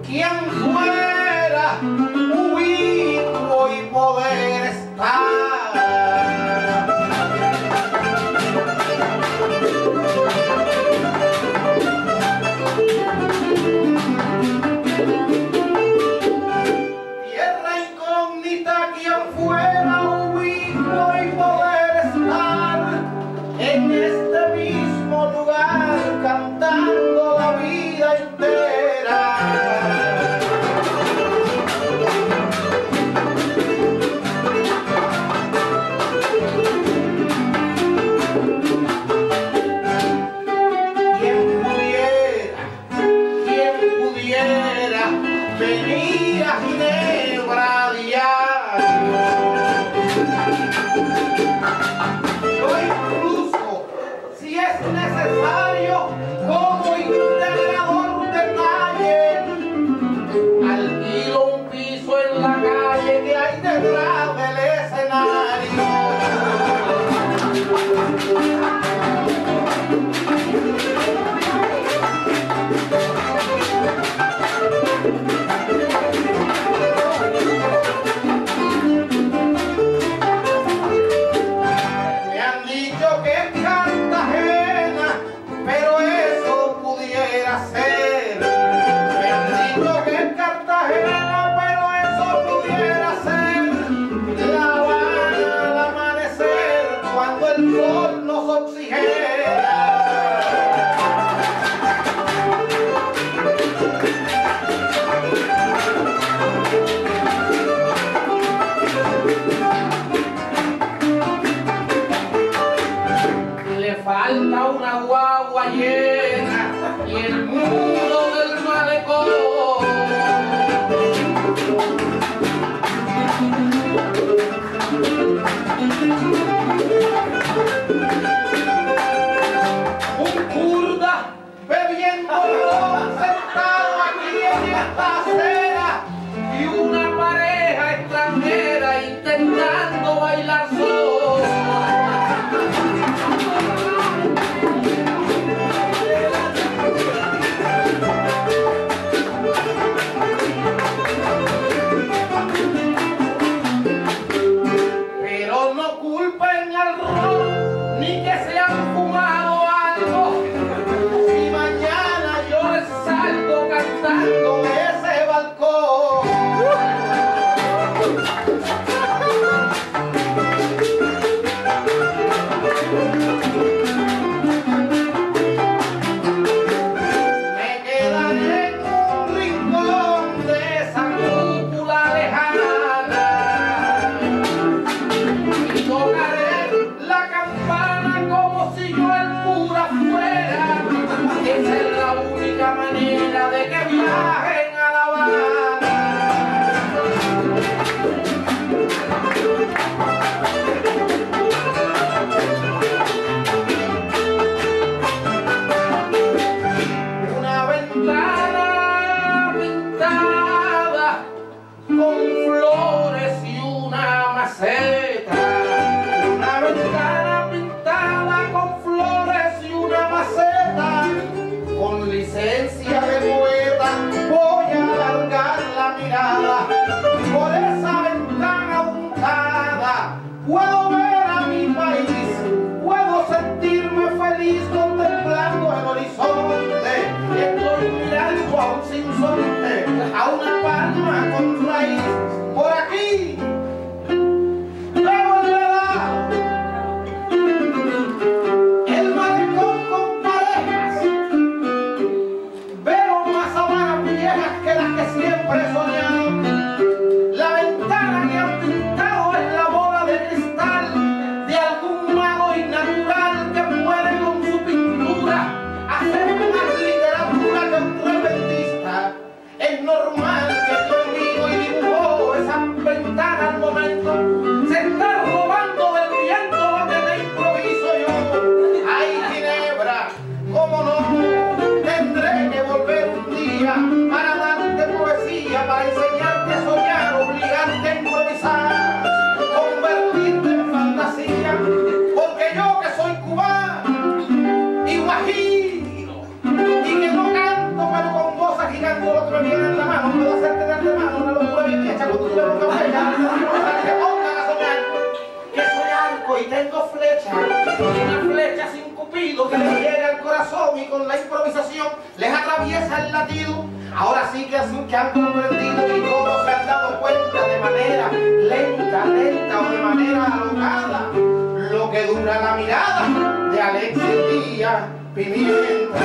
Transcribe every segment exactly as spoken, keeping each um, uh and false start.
quien fuera ubicuo y poder estar. Tierra incógnita, quien fuera ubicuo y poder estar en este mismo lugar cantando la vida entera. Quien pudiera, quien pudiera venir a Ginebra a diario. Yo incluso, si es necesario, como integrador de calle, alquilo un piso en la calle que hay detrás del escenario. Me han dicho que es Cartagena, pero eso pudiera ser. Me han dicho que es Cartagena, pero eso pudiera ser. La Habana al amanecer, cuando el sol nos oxigena. Le falta una guagua llena y el mundo del malecón. Un kurda bebiendo ron sentado aquí en esta acera y una pareja extranjera intentando bailar sola. Pero no culpen al ron ni que se han fumado algo. Si mañana yo les salgo cantando de ese balcón. Me quedaré en un rincón de esa cúpula lejana y tocaré la campana como si yo el cura fuera. Esa es la única manera de que viajen a La Habana. Una ventana pintada con flores y una maceta. Una ventana pintada con flores y una maceta. Con licencia de poeta voy a alargar la mirada. Por esa ventana untada puedo ver a mi país. Puedo sentirme feliz contemplando el horizonte. Estoy mirando a un sinsonte, a una palma con raíz. Por aquí veo el lado, el malecón con parejas. Veo más sabanas viejas que las que siempre he soñado. La ventana que han pintado es la bola de cristal de algún mago innatural que puede con su pintura hacer más literatura que un repentista. Es normal que conmigo y dibujó esa ventana al momento se está robando del viento lo que te improviso yo. Ay, Ginebra, cómo no, tendré que volver un día para darte poesía, para enseñarte a soñar, obligarte a improvisar, convertirte en fantasía, porque yo que soy cubano y guajiro y que no canto pero con voz agitando lo que me viene tener la mano, puedo hacer tener la mano una locura bien hecha, cuando tú le pongas flecha, que pongan a soñar que soy arco y tengo flecha, una flecha sin cupido que les llega al corazón y con la improvisación les atraviesa el latido. Ahora sí que, así, que han comprendido y todos se han dado cuenta de manera lenta, lenta o de manera alocada lo que dura la mirada de Alexis Díaz Pimienta.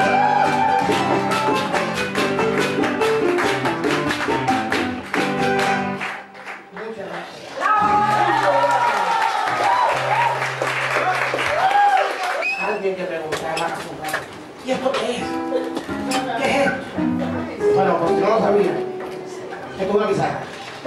Muchas gracias. Alguien que preguntaba, ¿y esto qué es? ¿Qué es esto? Bueno, por si no lo sabía, esto es una pizarra.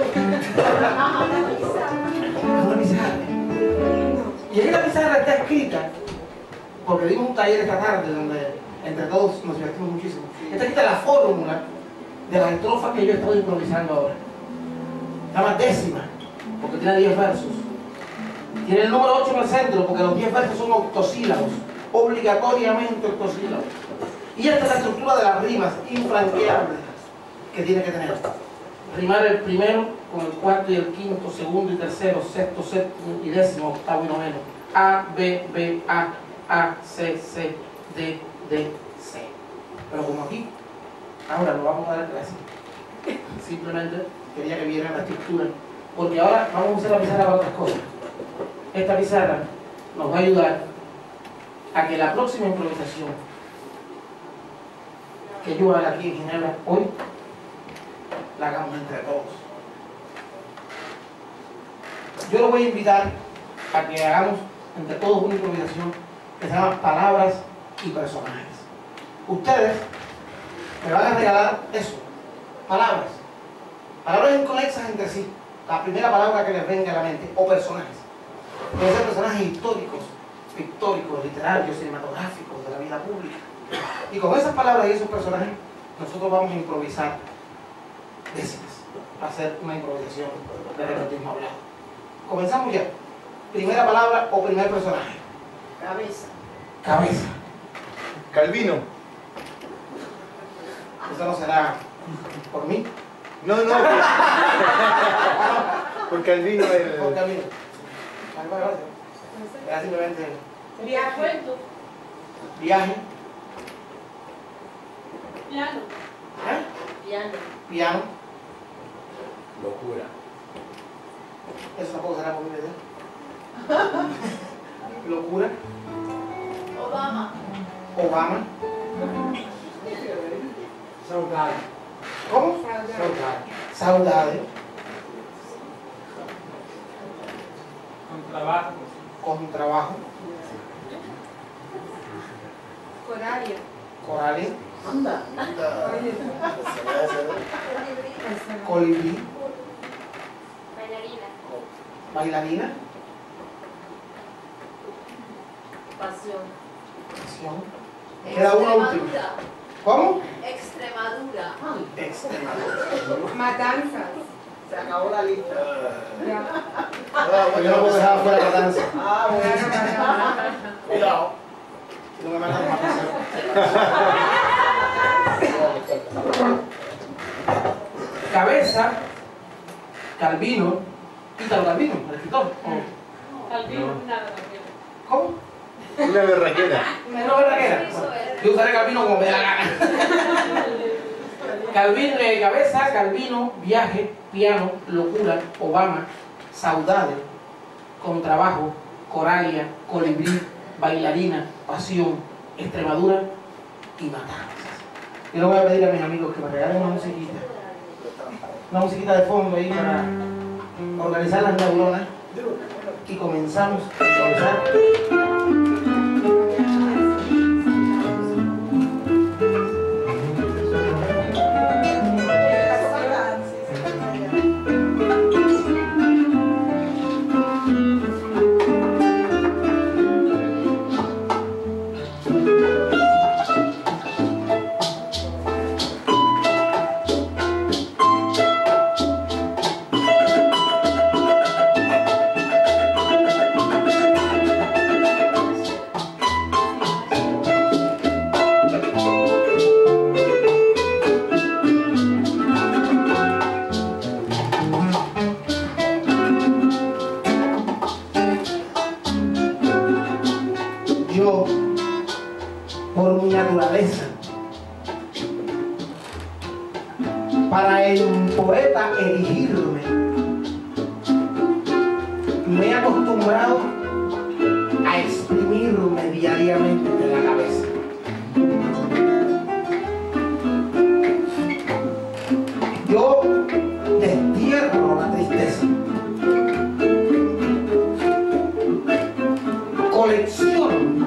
Una pizarra. Y esta pizarra está escrita, porque dimos un taller esta tarde donde entre todos nos divertimos muchísimo. Está escrita la fórmula de las estrofas que yo estoy improvisando ahora. Está más décima, porque tiene diez versos. Tiene el número ocho en el centro, porque los diez versos son octosílabos, obligatoriamente octosílabos. Y esta es la estructura de las rimas infranqueables que tiene que tener. Rimar el primero con el cuarto y el quinto, segundo y tercero, sexto, séptimo y décimo, octavo y noveno. A, B, B, A, A, C, C, D, D, C. Pero como aquí, ahora lo vamos a dar clase. Simplemente quería que vieran la estructura, porque ahora vamos a usar la pizarra para otras cosas. Esta pizarra nos va a ayudar a que la próxima improvisación que yo haga aquí en Ginebra hoy, la hagamos entre todos. Yo lo voy a invitar a que hagamos entre todos una improvisación que se llama Palabras y Personajes. Ustedes me van a regalar eso, palabras, palabras inconexas entre sí, la primera palabra que les venga a la mente, o personajes. Pueden ser personajes históricos, pictóricos, literarios, cinematográficos, de la vida pública. Y con esas palabras y esos personajes, nosotros vamos a improvisar décimas, a hacer una improvisación de repertismo hablado. Comenzamos ya. Primera palabra o primer personaje. Cabeza. Cabeza. Calvino. Esto no será por mí. No, no. Por Calvino el... Por Calvino. Gracias. Era simplemente Viaje. viaje. Piano. ¿Eh? Piano. Piano. Locura. Eso tampoco será por mi idea. Locura. Obama. Obama. Saudade. ¿Cómo? Saudade. Saudade. Con trabajo. Con trabajo. Coralia. Coralia. Anda. Colibrí. Bailarina. Bailarina. Pasión. Pasión. Queda una última. ¿Cómo? Extremadura. Extremadura. Matanzas. Se acabó la lista. Ya. Yo no puedo dejar afuera la danza. Ah, bueno, Cuidado. No me mandan más pasión. Cabeza, Calvino, Ítalo Calvino, el escritor. Calvino, nada, Calvino. ¿Cómo? Una berraquera. Una berraquera. Yo usaré Calvino como me dé la gana. Calvino, eh, cabeza, Calvino, viaje, piano, locura, Obama, saudade, con trabajo, Coralia, colibrí, bailarina, pasión, Extremadura y matanzas. Yo le voy a pedir a mis amigos que me regalen una musiquita. Una musiquita de fondo ahí para organizar las neuronas. Y comenzamos a improvisar. para el poeta erigirme. Me he acostumbrado a exprimirme diariamente de la cabeza. Yo destierro la tristeza. Colecciono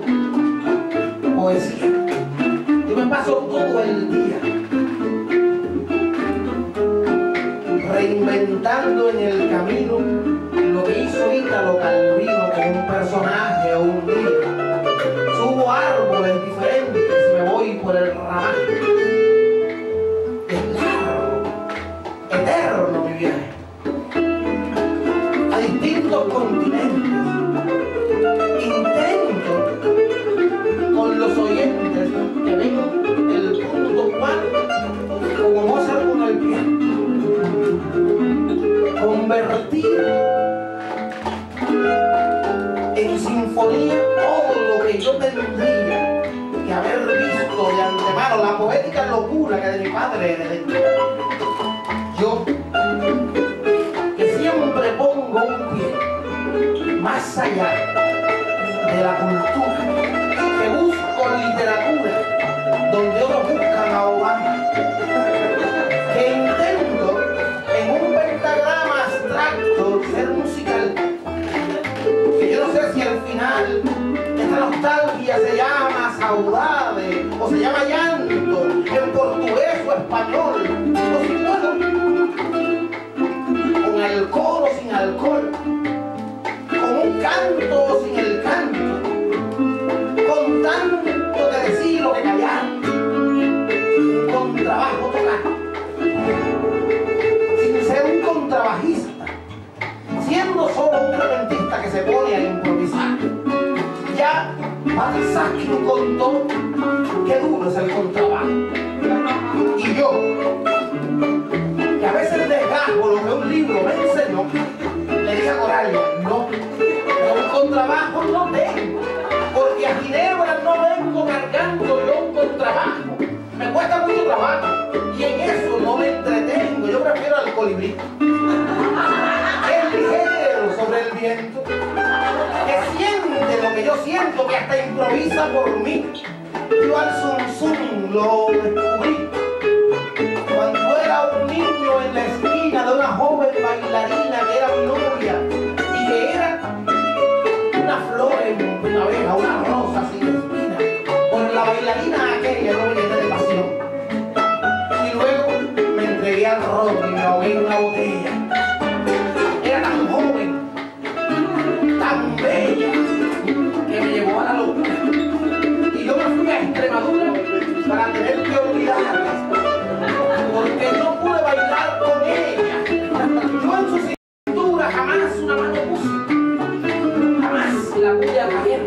poesía. Yo me paso todo el día reinventando en el camino lo que hizo Ítalo Calvino con un personaje o un libro. Subo árboles diferentes y me voy por el ramal. Es largo, eterno mi viaje a distintos continentes. Intento con los oyentes que ven el punto cuatro como Mozart con el piano convertir en sinfonía todo lo que yo tendría que haber visto de antemano, la poética locura que de mi padre heredé. Yo, que siempre pongo un pie más allá de la cultura, que busco literatura donde otros buscan ahogarme, que intento en un pentagrama abstracto ser musical, que yo no sé si al final esta nostalgia se llama saudade o se llama llanto en portugués o español, o si puedo con alcohol o sin alcohol, con un canto o sin el canto, con tanto que decir o que callar, con trabajo tocar, sin ser un contrabajista, siendo solo un repentista que se pone a improvisar. Ya Balzac contó qué duro es el contrabajo. Y yo, que a veces desgajo lo que un libro me enseñó, le dije a Coralia, no, pero un contrabajo no tengo, porque a Ginebra no vengo cargando yo un contrabajo. Me cuesta mucho trabajo y en eso no me entretengo. Yo prefiero al colibrí, que es ligero sobre el viento, que siente lo que yo siento, que hasta improvisa por mí. Yo al zum zum lo descubrí cuando era un niño en la esquina de una joven bailarina que era mi novia y que era una flor en primavera, una rosa sin espina. Por la bailarina aquella yo me llené de pasión y luego me entregué al rock y me ahogué en una botella. Era tan joven, tan bella, que me llevó a la locura. Y yo me fui a Extremadura para tener que olvidarla, porque no pude bailar con ella. Yo en su cintura jamás una mano puse, jamás la pude atraer.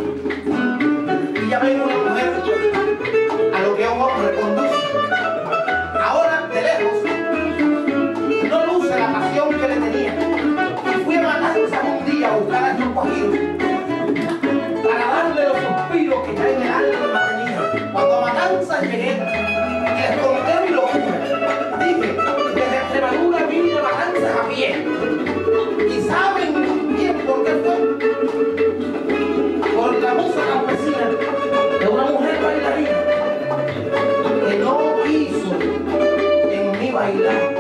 Y ya vengo una mujer a lo que un hombre conduce. Ahora, de lejos, no luce la pasión que le tenía. Y fui a Matanzas un día a buscar a estos guajiros para darle los suspiros que ya en el alma tenía. Cuando a Matanzas llegué y les conté mi locura, dije, desde Extremadura vine a Matanzas a pie. ¿Y saben bien por qué fue? Por la musa campesina de una mujer bailarina que no quiso en mí bailar.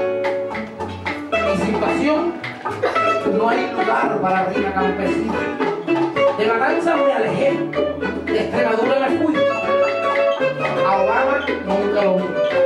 Y sin pasión no hay lugar para rima campesina. De Matanzas me alejé, de Extremadura me fui. A Obama nunca lo vi.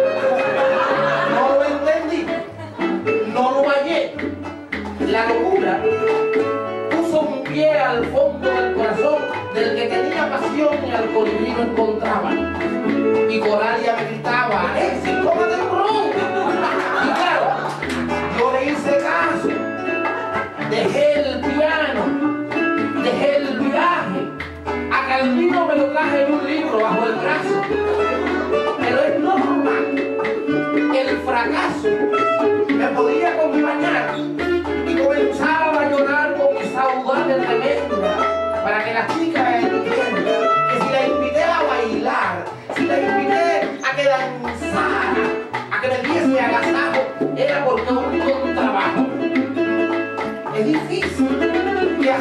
No lo entendí, no lo hallé. La locura puso un pie al fondo del corazón del que tenía pasión y al colibrí no encontraba. Y Coralia me gritaba, Alexis, cómate un ron. Y claro, yo le hice caso. Dejé el piano, dejé el viaje. A Calvino me lo traje en un libro bajo el brazo. Pero es normal, el fracaso me podía acompañar y comenzaba a llorar con mi saudade tremenda para que la chica entienda que si la invité a bailar, si la invité a que danzara,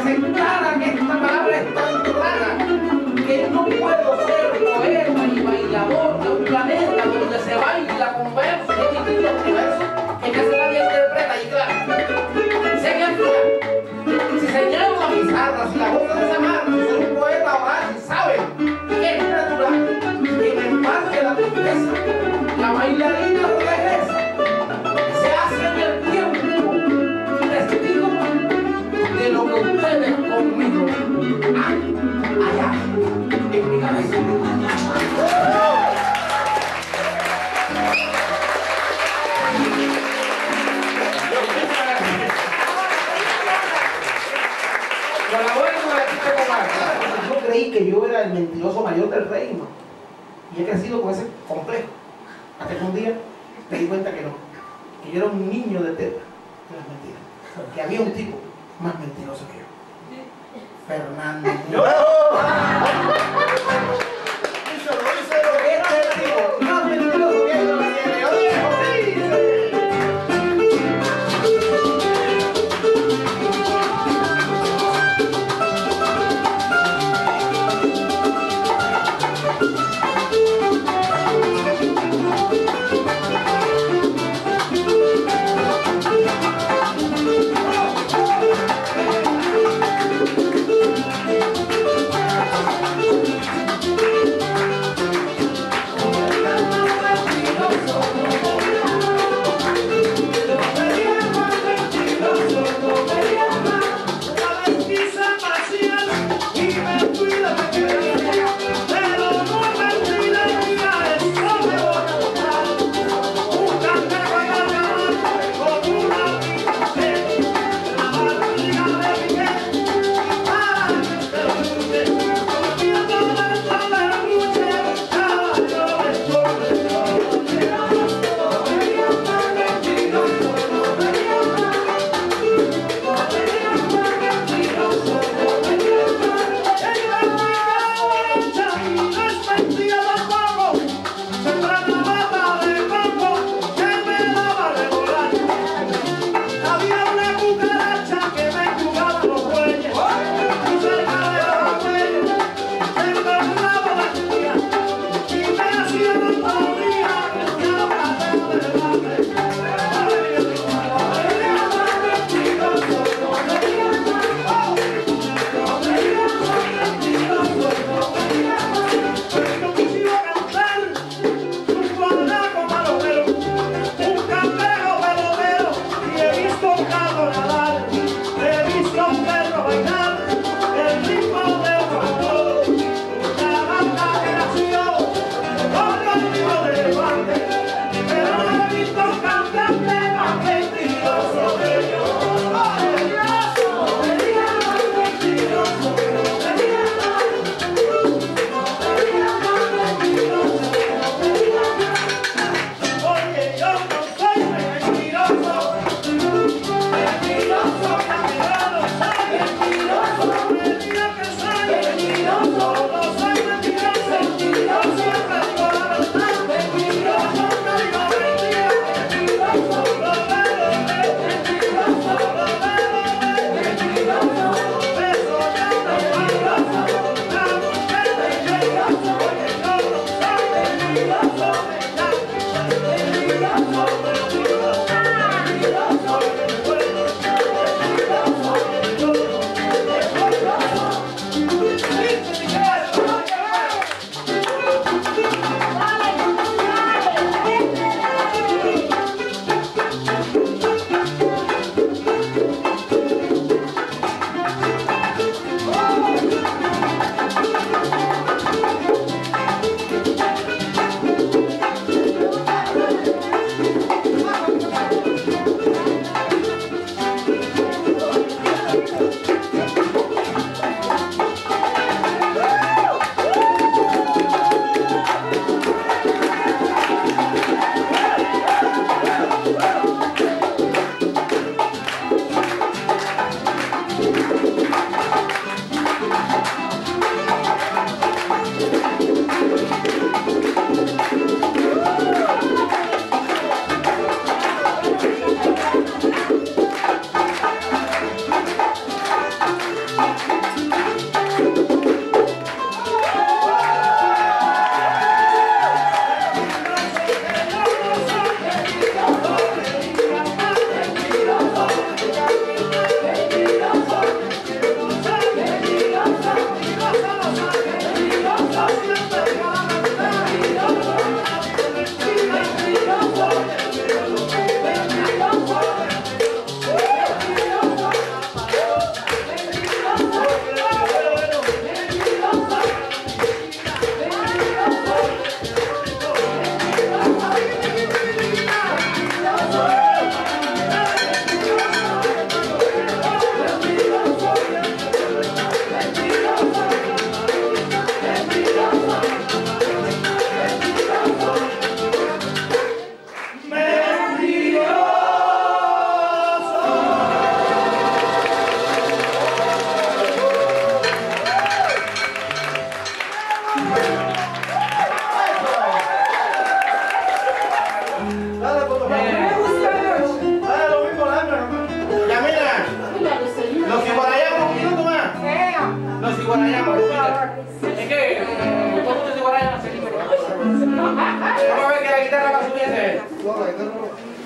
aceptara que esta palabra es tan rara que no puedo ser poeta y bailador de un planeta donde se baila con versos y distintos versos que casi nadie interpreta. Y claro, sé que al final, si señalo la pizarra, si la voz de esa mano, si soy un poeta oral, si saben que es natural, que me embarque la tristeza, la bailarina regresa, se hace en el tiempo testigo de lo que ustedes conmigo han allá en mi cabeza. Yo creí que yo era el mentiroso mayor del reino y he crecido con ese complejo hasta que un día me di cuenta que no, que yo era un niño de teta de las mentiras, que había un tipo más mentiroso que yo, Fernando. Este tipo más mentiroso que yo,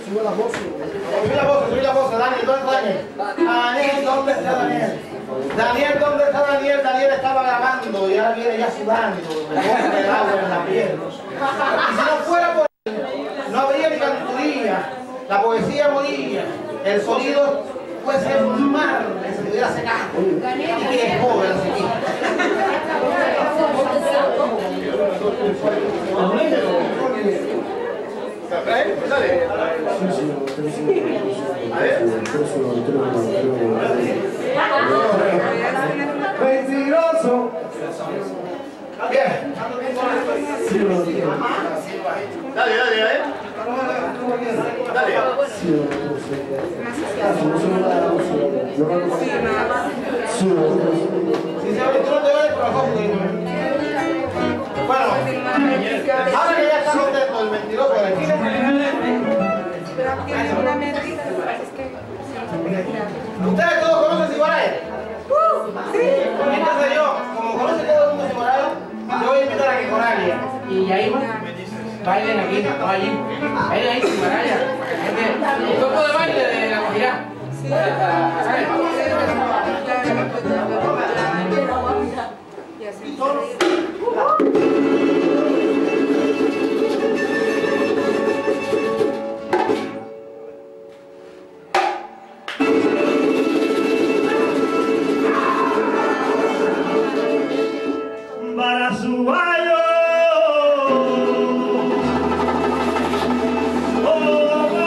Sube la voz. Subí la voz, subí la voz. Daniel, ¿dónde está Daniel? Daniel, ¿dónde está Daniel? Daniel, ¿dónde está Daniel? Daniel estaba grabando y ahora viene ya sudando. Me corre el agua en la piel. Y si no fuera por él, no habría ni canturía. La poesía moría. El sonido fuese un mar que se pudiera secar. Y que es pobre la sequía. Dale. A ver. Mentiroso. Bien. Dale, dale, a ver. Dale. Si se abre, tú no te oyes, pero ¿cómo te oyes? Bueno, ahora que ya está contento el mentiroso de aquí. ¿Ustedes todos conocen Cibaraya? Entonces yo, como conoce todo el mundo Cibaraya, yo voy a invitar a que Coralia y Yaima bailen aquí, no allí. Bailen ahí Cibaraya, para que la gente... Un poco de baile de la Guajira. Para su baño. Oh,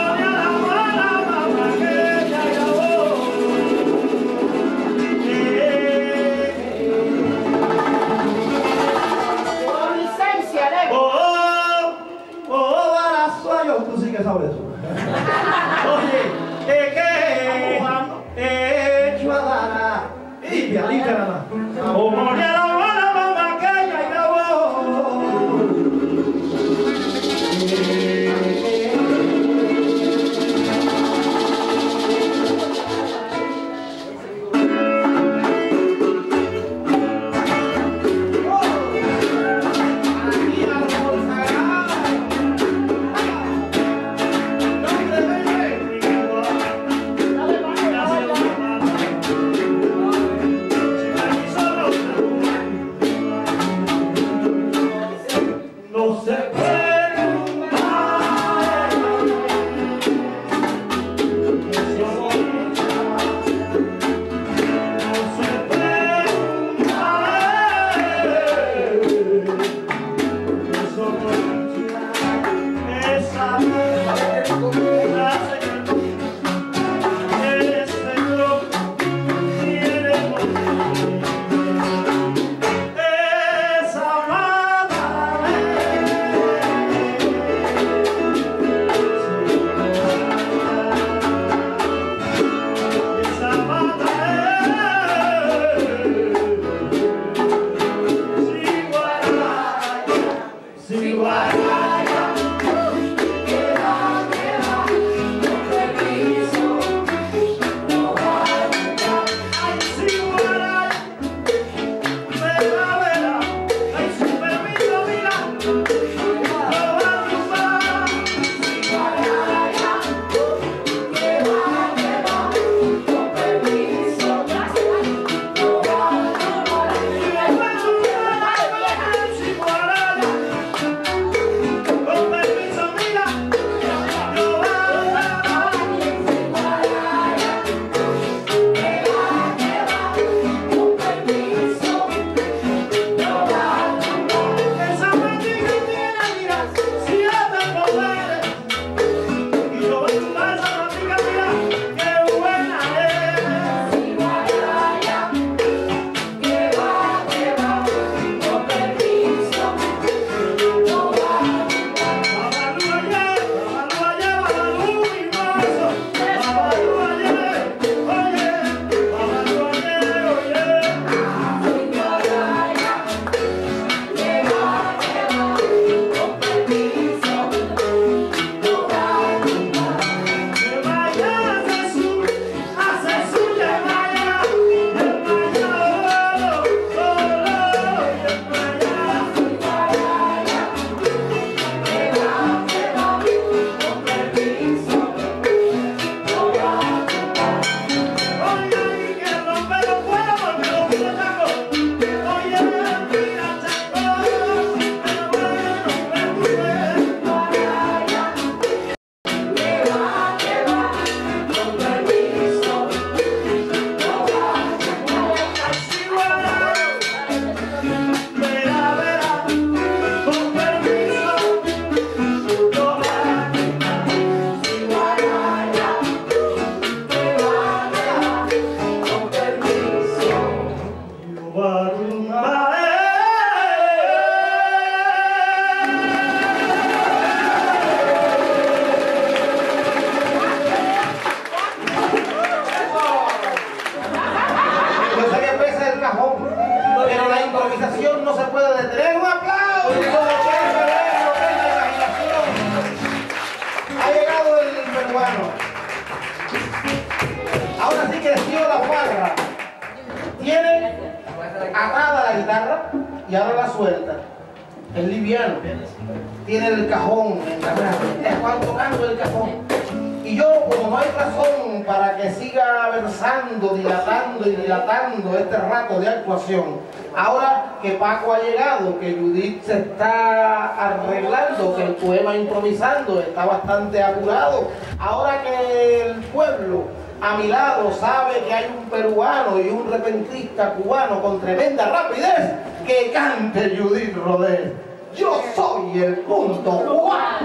atada a la guitarra y ahora la suelta. Es liviano. Tiene el cajón en la mano. Es cuando tocando el cajón. Y yo, como no hay razón para que siga versando, dilatando y dilatando este rato de actuación, ahora que Paco ha llegado, que Judith se está arreglando, que el poema improvisando está bastante apurado, ahora que el pueblo a mi lado sabe que hay un peruano y un repentista cubano con tremenda rapidez, que cante Judith Rodés. Yo soy el punto Juan.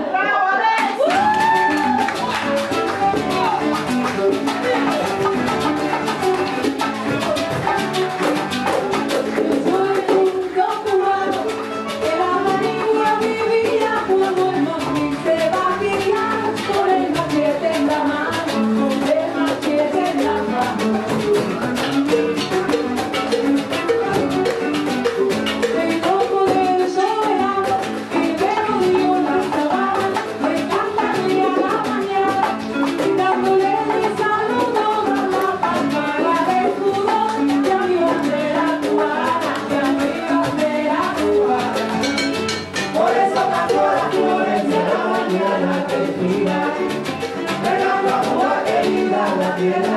Yeah.